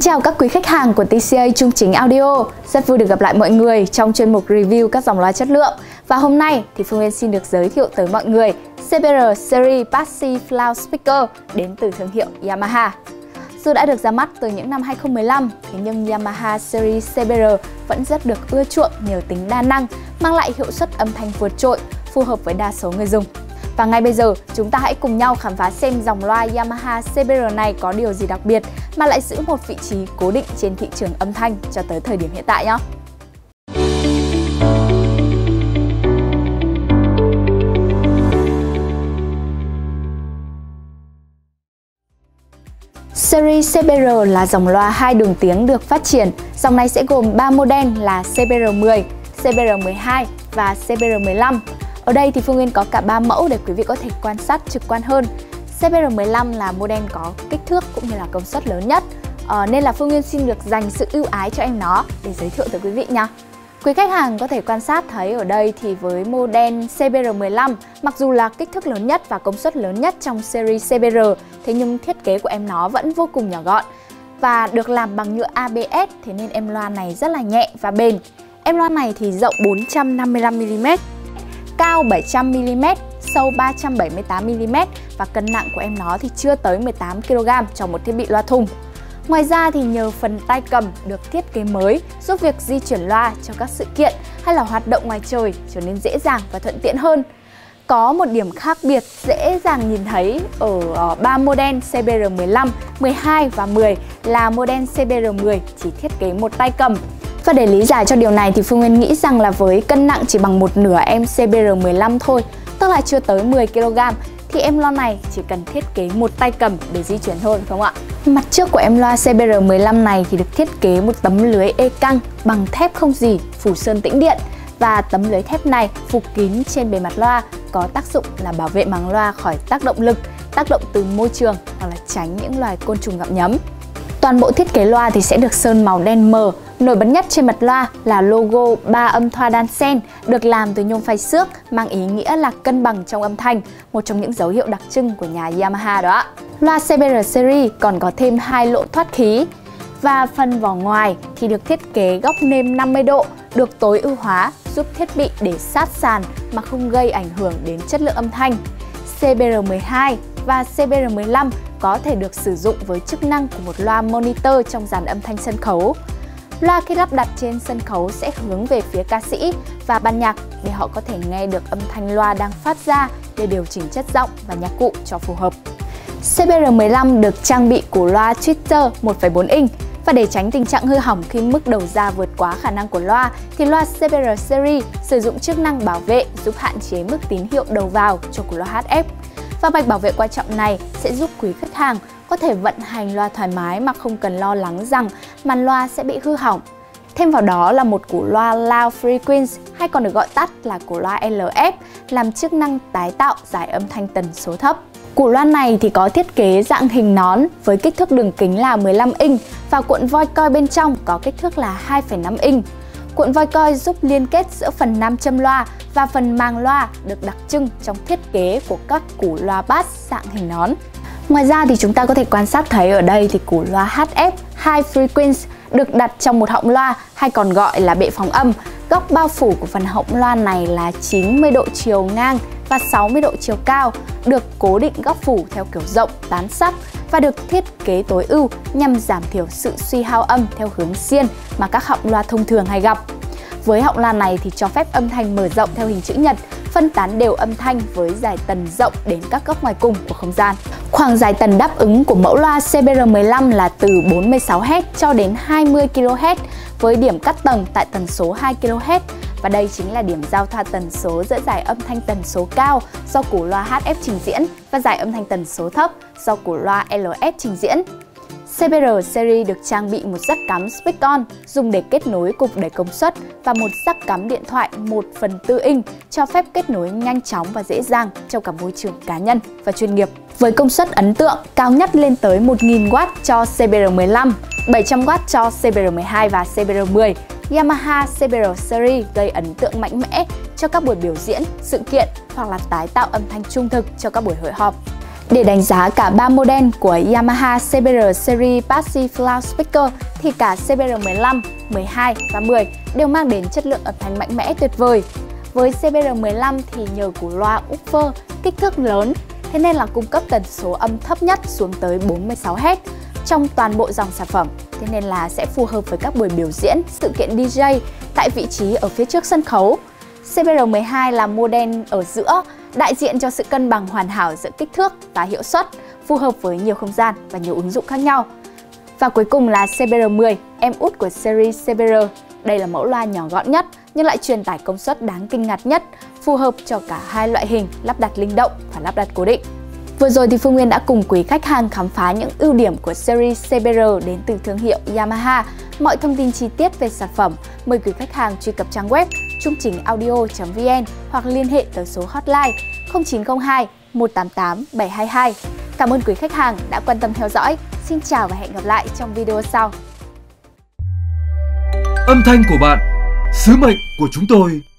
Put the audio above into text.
chào các quý khách hàng của TCA Trung Chính Audio. Rất vui được gặp lại mọi người trong chuyên mục review các dòng loa chất lượng. Và hôm nay thì Phương Nguyên xin được giới thiệu tới mọi người CBR Series Passive Loudspeaker đến từ thương hiệu Yamaha. Dù đã được ra mắt từ những năm 2015, thế nhưng Yamaha Series CBR vẫn rất được ưa chuộng nhờ tính đa năng, mang lại hiệu suất âm thanh vượt trội, phù hợp với đa số người dùng. Và ngay bây giờ, chúng ta hãy cùng nhau khám phá xem dòng loa Yamaha CBR này có điều gì đặc biệt mà lại giữ một vị trí cố định trên thị trường âm thanh cho tới thời điểm hiện tại nhé. Series CBR là dòng loa 2 đường tiếng được phát triển. Dòng này sẽ gồm 3 model là CBR10, CBR12 và CBR15. Ở đây thì Phương Nguyên có cả 3 mẫu để quý vị có thể quan sát trực quan hơn. CBR15 là model có kích thước cũng như là công suất lớn nhất, nên là Phương Nguyên xin được dành sự ưu ái cho em nó để giới thiệu tới quý vị nha. Quý khách hàng có thể quan sát thấy ở đây thì với model CBR15, mặc dù là kích thước lớn nhất và công suất lớn nhất trong series CBR, thế nhưng thiết kế của em nó vẫn vô cùng nhỏ gọn và được làm bằng nhựa ABS, thế nên em loa này rất là nhẹ và bền. Em loa này thì rộng 455mm, cao 700mm, sâu 378mm và cân nặng của em nó thì chưa tới 18kg cho một thiết bị loa thùng. Ngoài ra thì nhờ phần tay cầm được thiết kế mới giúp việc di chuyển loa cho các sự kiện hay là hoạt động ngoài trời trở nên dễ dàng và thuận tiện hơn. Có một điểm khác biệt dễ dàng nhìn thấy ở 3 model CBR15, 12 và 10 là model CBR10 chỉ thiết kế một tay cầm. Và để lý giải cho điều này thì Phương Nguyên nghĩ rằng là với cân nặng chỉ bằng một nửa em CBR15 thôi, tức là chưa tới 10kg, thì em loa này chỉ cần thiết kế một tay cầm để di chuyển thôi, phải không ạ? Mặt trước của em loa CBR15 này thì được thiết kế một tấm lưới ê căng bằng thép không rỉ phủ sơn tĩnh điện, và tấm lưới thép này phủ kín trên bề mặt loa có tác dụng là bảo vệ màng loa khỏi tác động lực, tác động từ môi trường hoặc là tránh những loài côn trùng gặm nhấm. Toàn bộ thiết kế loa thì sẽ được sơn màu đen mờ. Nổi bật nhất trên mặt loa là logo 3 âm thoa đan xen được làm từ nhôm phay xước, mang ý nghĩa là cân bằng trong âm thanh, một trong những dấu hiệu đặc trưng của nhà Yamaha đó ạ. Loa CBR Series còn có thêm 2 lỗ thoát khí và phần vỏ ngoài thì được thiết kế góc nêm 50 độ, được tối ưu hóa giúp thiết bị để sát sàn mà không gây ảnh hưởng đến chất lượng âm thanh. CBR12 và CBR15 có thể được sử dụng với chức năng của một loa monitor trong dàn âm thanh sân khấu. Loa khi lắp đặt trên sân khấu sẽ hướng về phía ca sĩ và ban nhạc để họ có thể nghe được âm thanh loa đang phát ra để điều chỉnh chất giọng và nhạc cụ cho phù hợp. CBR15 được trang bị củ loa tweeter 1,4 inch và để tránh tình trạng hư hỏng khi mức đầu ra vượt quá khả năng của loa thì loa CBR Series sử dụng chức năng bảo vệ giúp hạn chế mức tín hiệu đầu vào cho củ loa HF. Và mạch bảo vệ quan trọng này sẽ giúp quý khách hàng có thể vận hành loa thoải mái mà không cần lo lắng rằng màn loa sẽ bị hư hỏng. Thêm vào đó là một củ loa Loud Frequency hay còn được gọi tắt là củ loa LF làm chức năng tái tạo giải âm thanh tần số thấp. Củ loa này thì có thiết kế dạng hình nón với kích thước đường kính là 15 inch và cuộn voi coil bên trong có kích thước là 2,5 inch. Cuộn voi coil giúp liên kết giữa phần nam châm loa và phần màng loa được đặc trưng trong thiết kế của các củ loa bass dạng hình nón. Ngoài ra thì chúng ta có thể quan sát thấy ở đây thì củ loa HF High Frequency được đặt trong một họng loa hay còn gọi là bệ phóng âm. Góc bao phủ của phần họng loa này là 90 độ chiều ngang và 60 độ chiều cao, được cố định góc phủ theo kiểu rộng, tán sắc và được thiết kế tối ưu nhằm giảm thiểu sự suy hao âm theo hướng xiên mà các họng loa thông thường hay gặp. Với họng loa này thì cho phép âm thanh mở rộng theo hình chữ nhật, phân tán đều âm thanh với giải tần rộng đến các góc ngoài cùng của không gian. Khoảng giải tần đáp ứng của mẫu loa CBR15 là từ 46Hz cho đến 20kHz với điểm cắt tầng tại tần số 2kHz, và đây chính là điểm giao thoa tần số giữa giải âm thanh tần số cao do củ loa HF trình diễn và giải âm thanh tần số thấp do củ loa LF trình diễn. CBR Series được trang bị một jack cắm Speak-on dùng để kết nối cục đẩy công suất và một jack cắm điện thoại 1/4 inch cho phép kết nối nhanh chóng và dễ dàng trong cả môi trường cá nhân và chuyên nghiệp. Với công suất ấn tượng cao nhất lên tới 1000W cho CBR15, 700W cho CBR12 và CBR10, Yamaha CBR Series gây ấn tượng mạnh mẽ cho các buổi biểu diễn, sự kiện hoặc là tái tạo âm thanh trung thực cho các buổi hội họp. Để đánh giá cả 3 model của Yamaha CBR Series Passive Loudspeaker thì cả CBR15, 12 và 10 đều mang đến chất lượng âm thanh mạnh mẽ tuyệt vời. Với CBR15 thì nhờ củ loa woofer kích thước lớn, thế nên là cung cấp tần số âm thấp nhất xuống tới 46 Hz trong toàn bộ dòng sản phẩm. Thế nên là sẽ phù hợp với các buổi biểu diễn, sự kiện DJ tại vị trí ở phía trước sân khấu. CBR12 là model ở giữa, đại diện cho sự cân bằng hoàn hảo giữa kích thước và hiệu suất, phù hợp với nhiều không gian và nhiều ứng dụng khác nhau. Và cuối cùng là CBR10, em út của series CBR. Đây là mẫu loa nhỏ gọn nhất nhưng lại truyền tải công suất đáng kinh ngạc nhất, phù hợp cho cả hai loại hình lắp đặt linh động và lắp đặt cố định. Vừa rồi thì Phương Nguyên đã cùng quý khách hàng khám phá những ưu điểm của series CBR đến từ thương hiệu Yamaha. Mọi thông tin chi tiết về sản phẩm, mời quý khách hàng truy cập trang web chungchingaudio.vn hoặc liên hệ tới số hotline 0902 188 722. Cảm ơn quý khách hàng đã quan tâm theo dõi. Xin chào và hẹn gặp lại trong video sau. Âm thanh của bạn, sứ mệnh của chúng tôi.